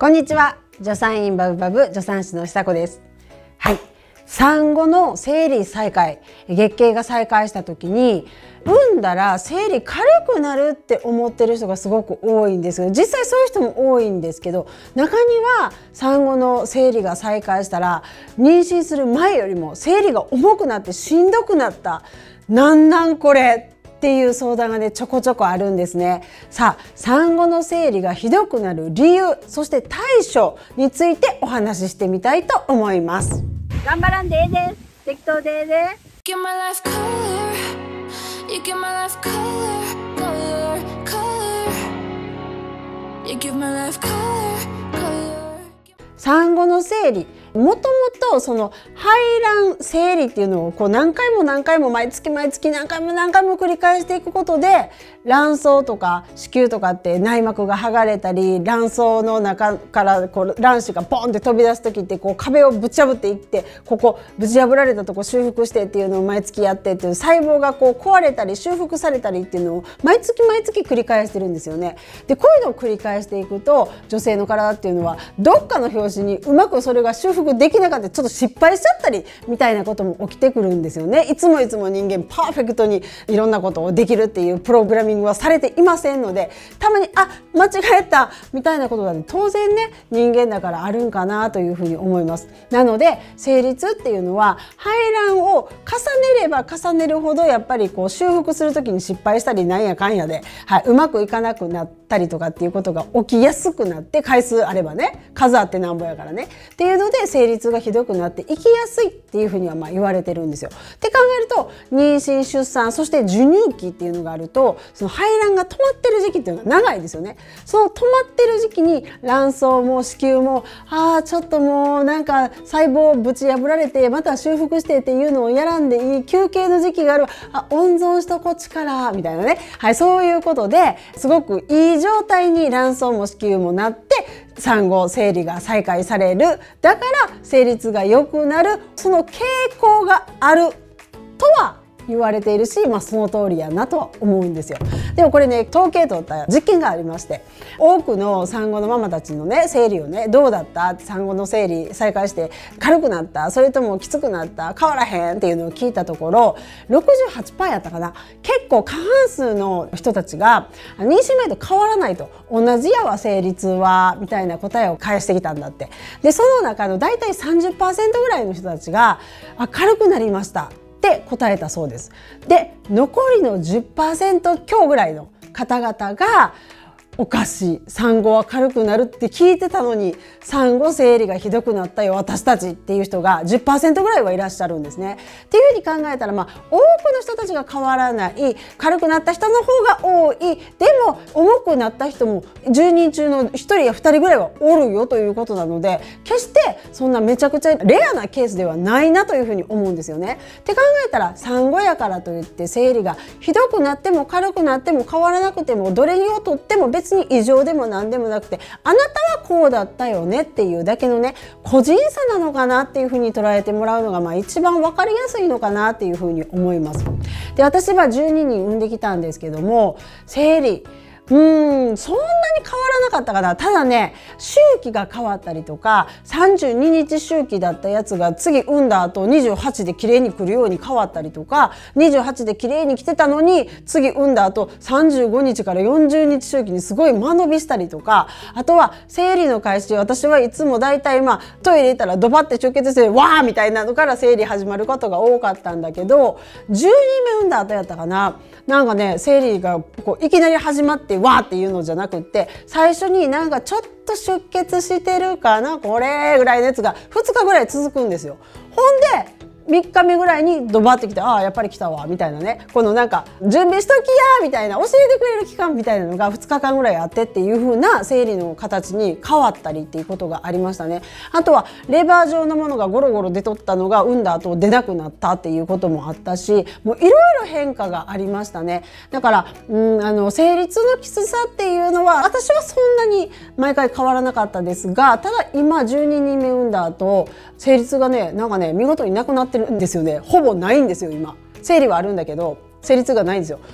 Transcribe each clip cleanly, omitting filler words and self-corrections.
こんにちは。助産院バブバブ助産師の久子です。はい。産後の生理再開、月経が再開した時に産んだら生理軽くなるって思ってる人がすごく多いんですけど、実際そういう人も多いんですけど、中には産後の生理が再開したら妊娠する前よりも生理が重くなってしんどくなった、なんこれっていう相談がね、ちょこちょこあるんですね。さあ、産後の生理がひどくなる理由、そして対処についてお話ししてみたいと思います。 頑張らんでええです。適当でええで。 Give my life color. You give my life color, color, color. You give my life color, color. 産後の生理、もともとその排卵生理っていうのをこう何回も毎月何回も繰り返していくことで、卵巣とか子宮とかって内膜が剥がれたり、卵巣の中からこう卵子がポンって飛び出す時ってこう壁をぶち破っていって、ここぶち破られたとこ修復してっていうのを毎月やってっていう、細胞がこう壊れたり修復されたりっていうのを毎月繰り返してるんですよね。でこういうのを繰り返していくと、女性の体っていうのはどっかの拍子にうまくそれが修復できなかったり、ちょっと失敗しちゃったりみたいなことも起きてくるんですよね。いつも人間パーフェクトにいろんなことをできるっていうプログラミングはされていませんので、たまに間違えたみたいなことが、ね、当然ね、人間だからあるんかなというふうに思います。なので生理痛っていうのは排卵を重ねれば重ねるほどやっぱりこう修復する時に失敗したりなんやかんやで、うまくいかなくなったりとかっていうことが起きやすくなって、回数あればね、数あってなんぼやからねっていうので、生理痛がひどくなっていきやすいっていうふうには言われてるんですよ。って考えると、妊娠出産そして授乳期っていうのがあると、その排卵が止まってる時期っていうのが長いですよね。その止まってる時期に卵巣も子宮もちょっともうなんか細胞ぶち破られてまた修復してっていうのをやらんでいい休憩の時期がある、温存しとこっちからみたいなね、そういうことですごくいい状態に卵巣も子宮もなって、産後生理が再開される。だから生理痛が良くなる、その傾向があるとは言われているし、その通りやなとは思うんですよ。でもこれね、統計取った実験がありまして、多くの産後のママたちのね、生理をね、どうだったって、産後の生理再開して軽くなった、それともきつくなった、変わらへんっていうのを聞いたところ、 68% やったかな、結構過半数の人たちが妊娠前と変わらないと、同じやわ生理痛はみたいな答えを返してきたんだって。でその中のだいたい 30% ぐらいの人たちが軽くなりましたって答えたそうです。で残りの 10% 強ぐらいの方々が、おかしい、産後は軽くなるって聞いてたのに産後生理がひどくなったよ私たちっていう人が 10% ぐらいはいらっしゃるんですね。っていうふうに考えたら、多くの人たちが変わらない、軽くなった人の方が多い、でも重くなった人も10人中の1人や2人ぐらいはおるよということなので、決してそんなめちゃくちゃレアなケースではないなというふうに思うんですよね。って考えたら、産後やからといって生理がひどくなっても軽くなっても変わらなくても、どれをとっても別に異常でも何でもなくて、あなたはこうだったよねっていうだけのね、個人差なのかなっていうふうに捉えてもらうのが一番分かりやすいのかなっていうふうに思います。で私は12人産んできたんですけども、生理そんなに変わらなかったかな。ただね、周期が変わったりとか、32日周期だったやつが次産んだ後28で綺麗に来るように変わったりとか、28で綺麗に来てたのに次産んだ後35日から40日周期にすごい間延びしたりとか、あとは生理の開始、私はいつもだいたいトイレ行ったらドバって出血してわーみたいなのから生理始まることが多かったんだけど、10人目産んだ後やったかな、なんかね、生理がこういきなり始まってわーっていうのじゃなくって、最初になんかちょっと出血してるかなこれぐらいのやつが2日ぐらい続くんですよ。ほんで3日目ぐらいにドバってきて、やっぱり来たわみたいなね、このなんか準備しときやみたいな、教えてくれる期間みたいなのが2日間ぐらいあってっていう風な生理の形に変わったりっていうことがありましたね。あとはレバー状のものがゴロゴロ出とったのが産んだ後出なくなったっていうこともあったし、もういろいろ変化がありましたね。だから生理痛のきつさっていうのは私はそんなに毎回変わらなかったですが、ただ今12人目産んだ後生理痛がね、なんかね、見事になくなってるんですよね。ほぼないんですよ今。生理はあるんだけど生理痛がないんですよ。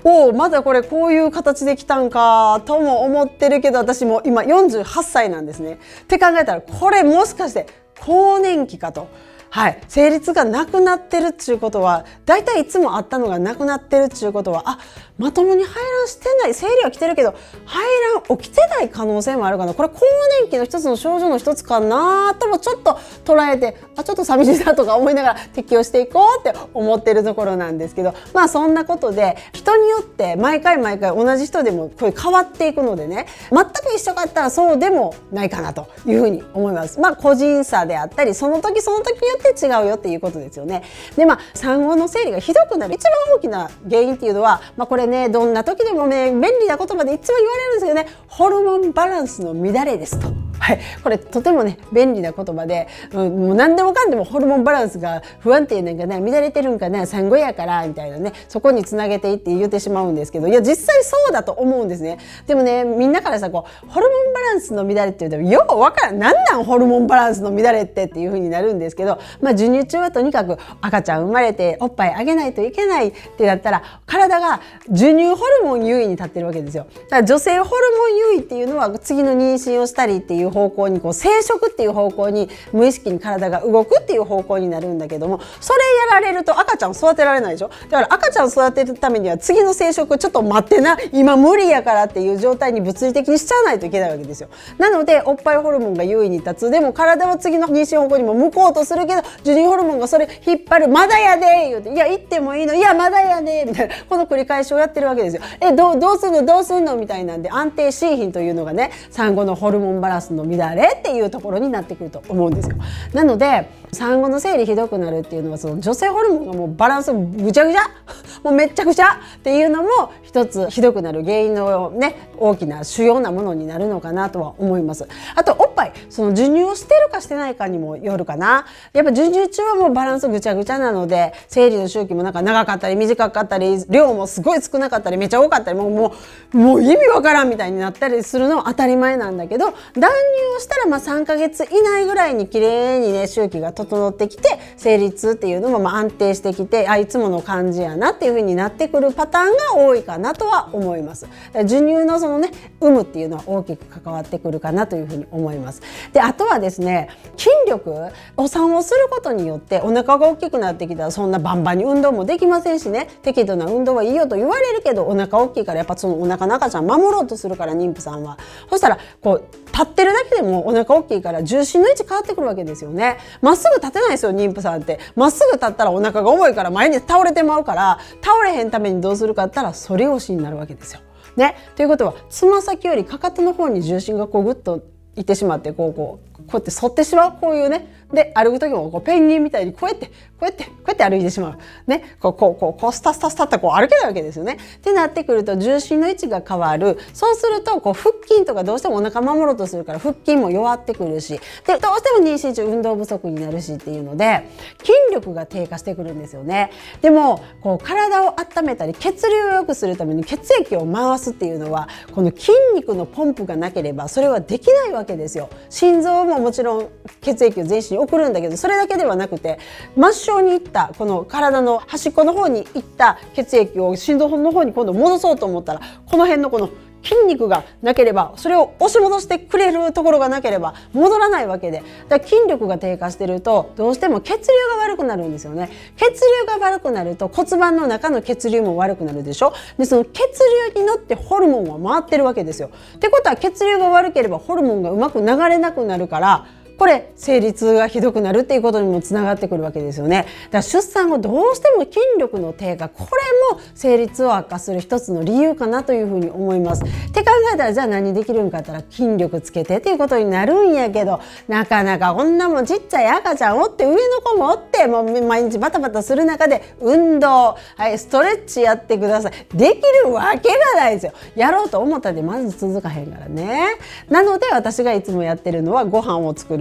おおまだこれこういう形できたんかとも思ってるけど、私も今48歳なんですね。って考えたらこれもしかして更年期かと。はい、生理痛がなくなってるっていうことは、だいたいいつもあったのがなくなってるっていうことは、まともに排卵してない、生理は来てるけど排卵起きてない可能性もあるかな、これ更年期の一つの症状の一つかなともちょっと捉えて、ちょっと寂しいなとか思いながら適応していこうって思ってるところなんですけど、そんなことで人によって毎回同じ人でもこれ変わっていくのでね、全く一緒かったらそうでもないかなというふうに思います。個人差であったり、その時その時によって違うよっていうことですよね。で産後の生理がひどくなる一番大きな原因っていうのは、これねどんな時でもね便利な言葉でいつも言われるんですけどね、ホルモンバランスの乱れですと。はい、これとてもね便利な言葉で、もう何でもかんでもホルモンバランスが不安定なんかな、乱れてるんかな、産後やからみたいなね、そこにつなげていって言ってしまうんですけど、いや実際そうだと思うんですね。でもねみんなからさホルモンバランスの乱れって言うとようわからん、なんホルモンバランスの乱れっていう風になるんですけど、授乳中はとにかく赤ちゃん生まれておっぱいあげないといけないってなったら、体が授乳ホルモン優位に立ってるわけですよ。だから女性ホルモン優位っていうのは次の妊娠をしたりっていう方向に生殖っていう方向に無意識に体が動くっていう方向になるんだけども、それやられると赤ちゃん育てられないでしょ。だから赤ちゃん育てるためには次の生殖ちょっと待ってな、今無理やからっていう状態に物理的にしちゃわないといけないわけですよ。なのでおっぱいホルモンが優位に立つ、でも体は次の妊娠方向にも向こうとするけど授乳ホルモンがそれ引っ張る、まだやで言うて、いや行ってもいいの、いやまだやでみたいな、この繰り返しをやってるわけですよ。どうすんのみたいなんで、安定しいひんというのがね産後のホルモンバランスの乱れっていうところになってくると思うんですよ。なので産後の生理ひどくなるっていうのは、その女性ホルモンがもうバランスぐちゃぐちゃもうめっちゃくちゃっていうのも一つひどくなる原因のね大きな主要なものになるのかなとは思います。あとおっぱい、その授乳をしてるかしてないかにもよるかな。やっぱ授乳中はもうバランスぐちゃぐちゃなので、生理の周期もなんか長かったり短かったり、量もすごい少なかったりめっちゃ多かったり、もう意味わからんみたいになったりするのは当たり前なんだけど、断乳をしたら3ヶ月以内ぐらいに綺麗にね周期が整ってきて、生理痛っていうのも安定してきて、いつもの感じやなっていう風になってくるパターンが多いかなとは思います。授乳のそのね有無っていうのは大きく関わってくるかなという風に思います。であとはですね、筋力お産をすることによってお腹が大きくなってきたら、そんなバンバンに運動もできませんしね、適度な運動はいいよと言われるけど、お腹大きいからやっぱそのお腹の赤ちゃん守ろうとするから、妊婦さんはそしたら立ってるだけでもお腹大きいから重心の位置変わってくるわけですよね。まっすぐ立てないですよ妊婦さんって。まっすぐ立ったらお腹が重いから前に倒れてまうから、倒れへんためにどうするかって言ったら反り腰になるわけですよ。ね、ということはつま先よりかかとの方に重心がグッといってしまって、こうやって反ってしまう、こういうね。で歩く時もペンギンみたいにこうやって歩いてしまうね、スタスタって歩けないわけですよね。ってなってくると重心の位置が変わる。そうすると腹筋とかどうしてもお腹守ろうとするから腹筋も弱ってくるし、でどうしても妊娠中運動不足になるしっていうので筋力が低下してくるんですよね。でも体を温めたり血流を良くするために血液を回すっていうのは、この筋肉のポンプがなければそれはできないわけですよ。心臓ももちろん血液を全身に送るんだけど、それだけではなくて末梢に行ったこの体の端っこの方に行った血液を心臓の方に今度戻そうと思ったら、この辺のこの筋肉がなければ、それを押し戻してくれるところがなければ戻らないわけで、だから筋力が低下してるとどうしても血流が悪くなるんですよね。血流が悪くなると骨盤の中の血流も悪くなるでしょ。でその血流に乗ってホルモンは回ってるわけですよ。ってことは血流が悪ければホルモンがうまく流れなくなるから、これ生理痛がひどくなるっていうことにもつながってくるわけですよね。だから出産後どうしても筋力の低下、これも生理痛を悪化する一つの理由かなというふうに思います。って考えたら、じゃあ何できるんかって言ったら筋力つけてっていうことになるんやけど、なかなかこんなもんちっちゃい赤ちゃんおって上の子もおって、もう毎日バタバタする中で運動、ストレッチやってください。できるわけがないですよ。やろうと思ったでまず続かへんからね。なので私がいつもやってるのはご飯を作る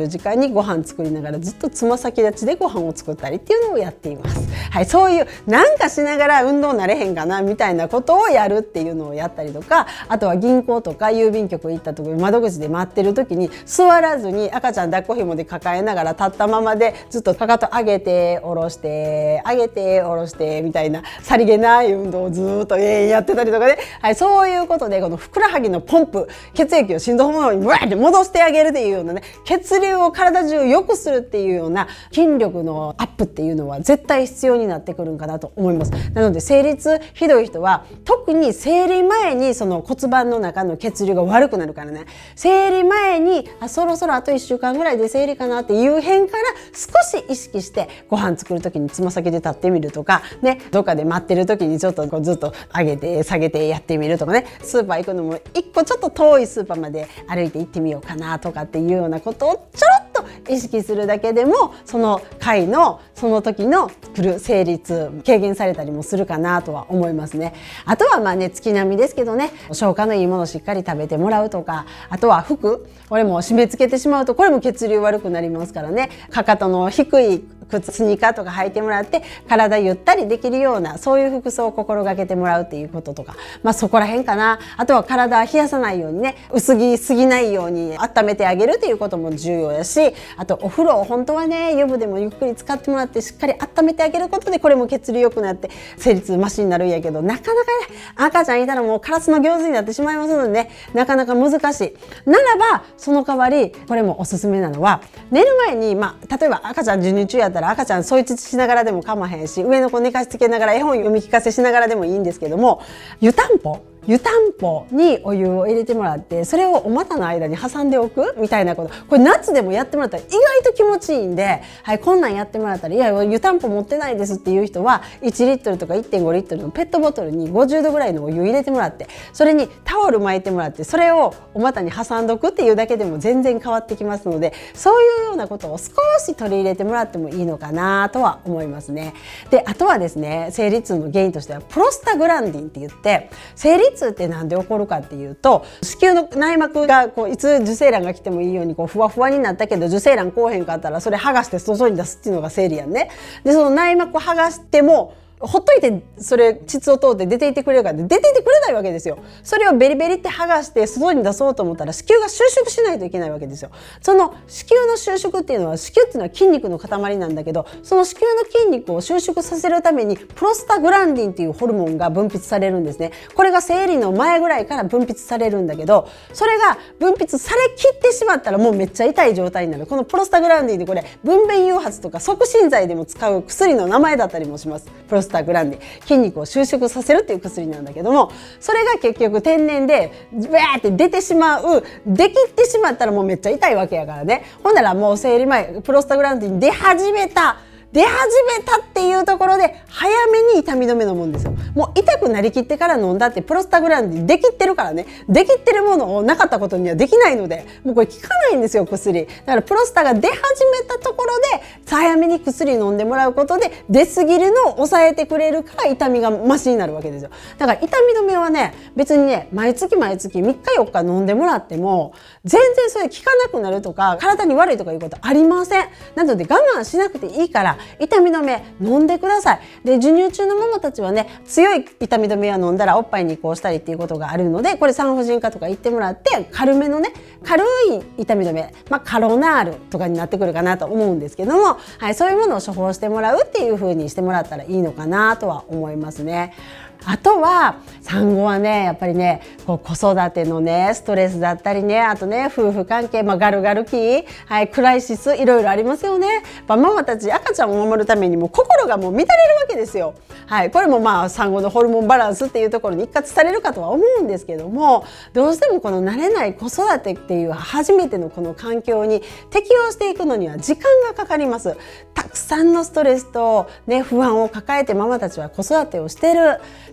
る時間にご飯作りながらずっとつま先立ちでご飯を作ったりっていうのをやっています。はい、そういうなんかしながら運動なれへんかなみたいなことをやるっていうのをやったりとか、あとは銀行とか郵便局行った時窓口で待ってる時に座らずに赤ちゃん抱っこ紐で抱えながら立ったままでずっとかかと上げて下ろして上げて下ろしてみたいなさりげない運動をずっとやってたりとかね、はい、そういうことでこのふくらはぎのポンプ、血液を心臓の方にブワーって戻してあげるっていうようなね、血流を体中良くするっていうような筋力のアップっていうのは絶対必要になってくるんかなと思います。なので生理痛ひどい人は特に生理前にその骨盤の中の血流が悪くなるからね、生理前にそろそろあと1週間ぐらいで生理かなっていう辺から少し意識してご飯作る時につま先で立ってみるとかね、どっかで待ってる時にちょっとこうずっと上げて下げてやってみるとかね、スーパー行くのも1個ちょっと遠いスーパーまで歩いて行ってみようかなとかっていうようなことをちょろっと意識するだけでもその回のその時の来る生理痛軽減されたりもするかなとは思いますね。あとはまあね、月並みですけどね、消化のいいものをしっかり食べてもらうとか、あとは服、これも締め付けてしまうとこれも血流悪くなりますからね、かかとの低い靴スニーカーとか履いてもらって体ゆったりできるようなそういう服装を心がけてもらうっていうこととか、まあそこら辺かな。あとは体冷やさないようにね、薄着すぎないように温めてあげるっていうことも重要やし、あとお風呂を本当はね湯船もゆっくり使ってもらってしっかり温めてあげることでこれも血流良くなって生理痛マシになるんやけど、なかなかね赤ちゃんいたらもうカラスの行水になってしまいますのでね、なかなか難しい。ならばその代わりこれもおすすめなのは、寝る前に例えば赤ちゃん授乳中やったら赤ちゃんそいつしながらでも構わへんし、上の子寝かしつけながら絵本読み聞かせしながらでもいいんですけども、湯たんぽにお湯を入れてもらってそれをお股の間に挟んでおくみたいなこと、これ夏でもやってもらったら意外と気持ちいいんで、はい、こんなんやってもらったら、いや湯たんぽ持ってないですっていう人は1リットルとか 1.5 リットルのペットボトルに50度ぐらいのお湯入れてもらって、それにタオル巻いてもらってそれをお股に挟んどくっていうだけでも全然変わってきますので、そういうようなことを少し取り入れてもらってもいいのかなとは思いますね。で、あとはですね、生理痛の原因としてはプロスタグランディンって言って、生理痛ってなんで起こるかっていうと、子宮の内膜がいつ受精卵が来てもいいようにふわふわになったけど受精卵来おへんかったらそれ剥がして外に出すっていうのが生理やんね。でその内膜を剥がしてもほっといてそれ膣を通って出ていってくれるから出ていってくれないわけですよ。それをベリベリって剥がして外に出そうと思ったら子宮が収縮しないといけないわけですよ。その子宮の収縮っていうのは、子宮っていうのは筋肉の塊なんだけど、その子宮の筋肉を収縮させるためにプロスタグランディンっていうホルモンが分泌されるんですね。これが生理の前ぐらいから分泌されるんだけど、それが分泌されきってしまったらもうめっちゃ痛い状態になる。このプロスタグランディンってこれ分娩誘発とか促進剤でも使う薬の名前だったりもします。プロスタグランディン、筋肉を収縮させるっていう薬なんだけども、それが結局天然でバーって出てしまう、できってしまったらもうめっちゃ痛いわけやからね。ほんならもう生理前プロスタグランディン出始めたっていうところで早めに痛み止め飲むんですよ。もう痛くなりきってから飲んだってプロスタグランディンできってるからね、できってるものをなかったことにはできないので、もうこれ効かないんですよ薬。だからプロスタが出始めたところで早めに薬飲んでもらうことで出過ぎるのを抑えてくれるから痛みがマシになるわけですよ。だから痛み止めはね、別にね毎月3日4日飲んでもらっても全然それ効かなくなるとか体に悪いとかいうことありません。なので我慢しなくていいから痛み止め飲んでください。で授乳中のママたちはね、強い痛み止めは飲んだらおっぱいに移行したりっていうことがあるので、これ産婦人科とか行ってもらって軽めのね、軽い痛み止め、カロナールとかになってくるかなと思うんですけども、はい、そういうものを処方してもらうっていう風にしてもらったらいいのかなとは思いますね。あとは産後はね、やっぱりね子育てのねストレスだったりね、あとね夫婦関係、ガルガル期、はい、クライシスいろいろありますよね。ママたち赤ちゃんを守るためにも心がもう乱れるわけですよ。はい、これも産後のホルモンバランスっていうところに一括されるかとは思うんですけども、どうしてもこの慣れない子育てっていう初めてのこの環境に適応していくのには時間がかかります。たくさんのストレスと、ね、不安を抱えてママたちは子育てをしてる。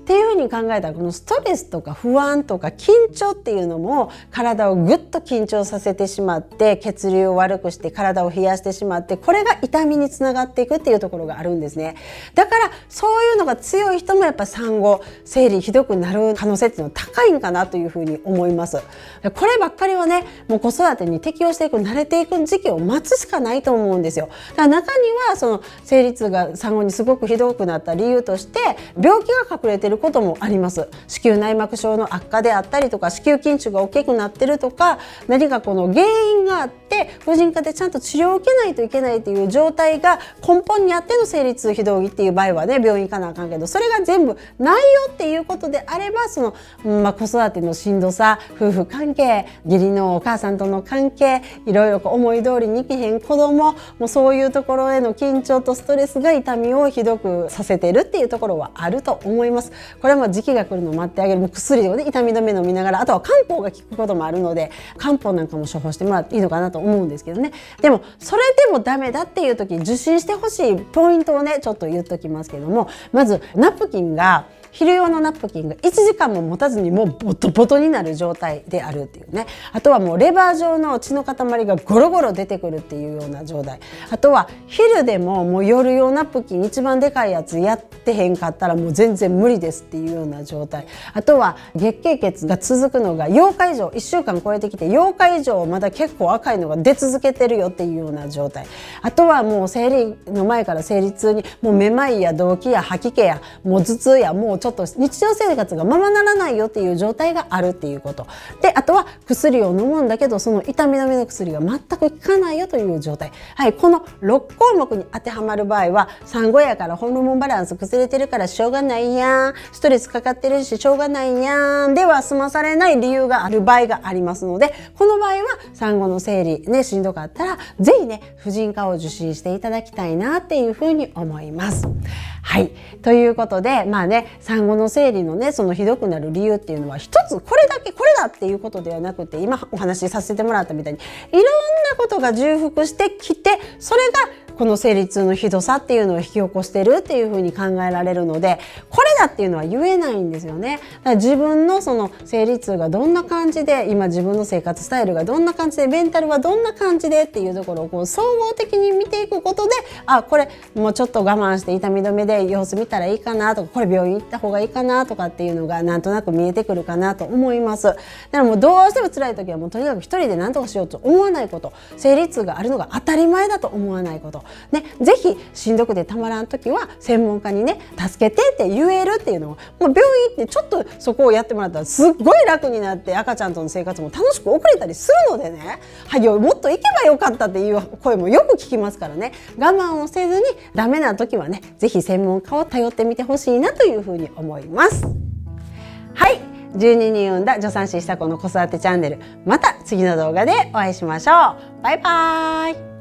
っていうふうに考えたら、このストレスとか不安とか緊張っていうのも体をぐっと緊張させてしまって、血流を悪くして体を冷やしてしまって、これが痛みにつながっていくっていうところがあるんですね。だからそういうのが強い人もやっぱ産後生理ひどくなる可能性っていうのは高いんかなというふうに思います。こればっかりはね、もう子育てに適応していく、慣れていく時期を待つしかないと思うんですよ。だから中にはその生理痛が産後にすごくひどくなった理由として病気が隠れていることもあります。子宮内膜症の悪化であったりとか、子宮筋腫が大きくなってるとか、何かこの原因があって婦人科でちゃんと治療を受けないといけないという状態が根本にあっての生理痛非同義っていう場合はね、病院行かなあかんけど、それが全部ないよっていうことであれば、その、子育てのしんどさ、夫婦関係、義理のお母さんとの関係、いろいろ思い通りにいけへん子供、もうそういうところへの緊張とストレスが痛みをひどくさせてるっていうところはあると思います。これはもう時期が来るのを待ってあげる、もう薬をね、痛み止め飲みながら、あとは漢方が効くこともあるので、漢方なんかも処方してもらっていいのかなと思うんですけどね。でもそれでもダメだっていう時、受診してほしいポイントをね、ちょっと言っときますけども、まずナプキンが、昼用のナプキンが1時間も持たずにもうボトボトになる状態であるっていうね。あとはもうレバー状の血の塊がゴロゴロ出てくるっていうような状態。あとは昼でももう夜用ナプキン一番でかいやつやってへんかったらもう全然無理ですっていうような状態。あとは月経血が続くのが8日以上、1週間超えてきて8日以上まだ結構赤いのが出続けてるよっていうような状態。あとはもう生理の前から生理痛にもうめまいや動悸や吐き気やもう頭痛やもうちょっと日常生活がままならないよっていう状態があるっていうことで、あとは薬を飲むんだけどその痛み止めの薬が全く効かないよという状態、はい、この6項目に当てはまる場合は、産後やからホルモンバランス崩れてるからしょうがないやん、ストレスかかってるししょうがないやんでは済まされない理由がある場合がありますので、この場合は産後の生理ね、しんどかったらぜひね婦人科を受診していただきたいなっていうふうに思います。はい、ということでまあね、産後の生理のねそのひどくなる理由っていうのは一つこれだけこれだっていうことではなくて、今お話しさせてもらったみたいにいろんなことが重複してきて、それがこの生理痛のひどさっていうのを引き起こしてるっていうふうに考えられるので、これだっていうのは言えないんですよね。だから自分のその生理痛がどんな感じで、今自分の生活スタイルがどんな感じで、メンタルはどんな感じでっていうところをこう総合的に見ていくことで、あ、これもうちょっと我慢して痛み止めで様子見たらいいかなとか、これ病院行った方がいいかなとかっていうのがなんとなく見えてくるかなと思います。だからもうどうしても辛い時はもうとにかく一人で何とかしようと思わないこと、生理痛があるのが当たり前だと思わないことね、ぜひしんどくてたまらん時は専門家にね助けてって言えるっていうのを、もう病院行ってちょっとそこをやってもらったらすっごい楽になって、赤ちゃんとの生活も楽しく送れたりするのでね、はい、もっと行けばよかったっていう声もよく聞きますからね、我慢をせずにダメな時はねぜひ専門家を頼ってみてほしいなというふうに思います。はい、12人産んだ助産師久子の子育てチャンネル、また次の動画でお会いしましょう。バイバーイ。